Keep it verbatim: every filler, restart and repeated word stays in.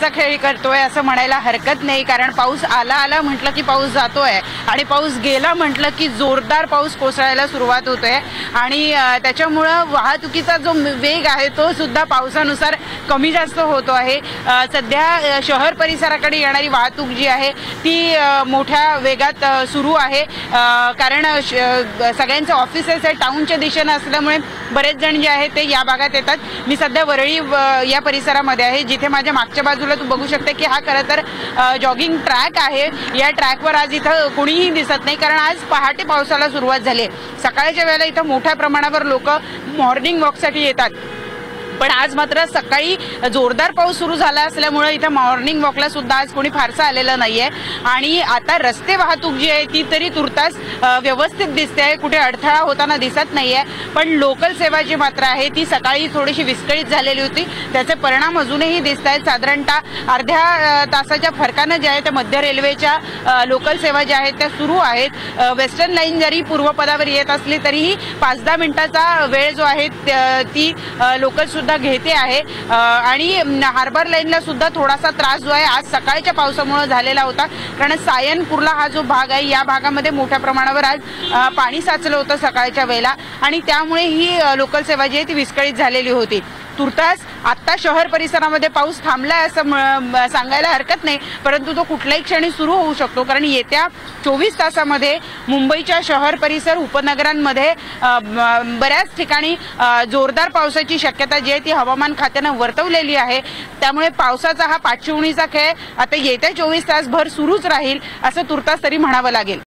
पावसाचा खेळ करतोय असं म्हणायला हरकत नाही, कारण पाऊस आला आला म्हटलं की पाऊस जातोय आणि पाऊस गेला म्हटलं की जोरदार पाऊस कोसळायला सुरुवात होतोय आणि त्याच्यामुळं वाहतुकीचा जो वेग आहे तो सुद्धा पावसानुसार कमी जास्त होतो आहे। सध्या शहर परिसराकडे येणारी वाहतूक जी आहे ती मोठ्या वेगात सुरू आहे, कारण सगळ्यांचे ऑफिसेस आहे टाउनच्या दिशेने असल्यामुळे बरेच जण जे आहेत ते या भागात येतात। मी सध्या वरळी या परिसरामध्ये आहे, जिथे माझ्या मागच्या बाजूला तू बघू शकते की हा खरं तर जॉगिंग ट्रॅक आहे। या ट्रॅकवर आज इथं कोणीही दिसत नाही, कारण आज पहाटे पावसाला सुरुवात झाली। सकाळच्या वेळेला इथं मोठ्या प्रमाणावर लोक मॉर्निंग वॉकसाठी येतात, पण आज मात्र सकाळी जोरदार पाऊस सुरू झाला असल्यामुळे इथे मॉर्निंग वॉकला सुद्धा आज कोणी फारसं आलेलं नाहीये आणि आता रस्ते वाहतूक जी आहे ती तरी तुर्तास व्यवस्थित दिसते, कुठे अडथळा होताना दिसत नाहीये। पण लोकल सेवा जी मात्र आहे ती सकाळी थोडीशी विस्कळीत झालेली होती, त्याचे परिणाम अजूनही दिसत आहेत। साधारणतः अर्ध्या तासाच्या फरकाने जे आहे त्या मध्य रेल्वेच्या लोकल सेवा ज्या आहेत त्या सुरू आहेत। वेस्टर्न लाईन जरी पूर्वपदावर येत असली तरीही पाच दहा मिनिटाचा वेळ जो आहे ती लोकल सुद्धा घेते आहे आणि हार्बर लाईनला सुद्धा थोडासा त्रास जो आहे आज सकाळच्या पावसामुळे झालेला होता, कारण सायनपूरला हा जो भाग आहे या भागामध्ये मोठ्या प्रमाणावर आज पाणी साचलं होतं सकाळच्या वेळेला आणि त्यामुळे ही लोकल सेवा जी आहे ती विस्कळीत झालेली होती। तुर्तास आता शहर परिसरामध्ये पाऊस थांबलाय असं सांगायला हरकत नाही, परंतु तो कुठल्याही क्षणी सुरू होऊ शकतो, कारण येत्या चोवीस तासामध्ये मुंबईच्या शहर परिसर उपनगरांमध्ये बऱ्याच ठिकाणी जोरदार पावसाची शक्यता जी आहे ती हवामान खात्यानं वर्तवलेली आहे। त्यामुळे पावसाचा हा पाठशिवणीचा खेळ आता येत्या चोवीस तासभर सुरूच राहील असं तुर्तास तरी म्हणावं लागेल।